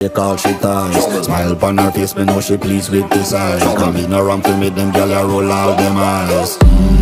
Take all she ties. Smile upon her face, me know she pleased with this eyes. Come in around to meet them, girl, I roll out them eyes.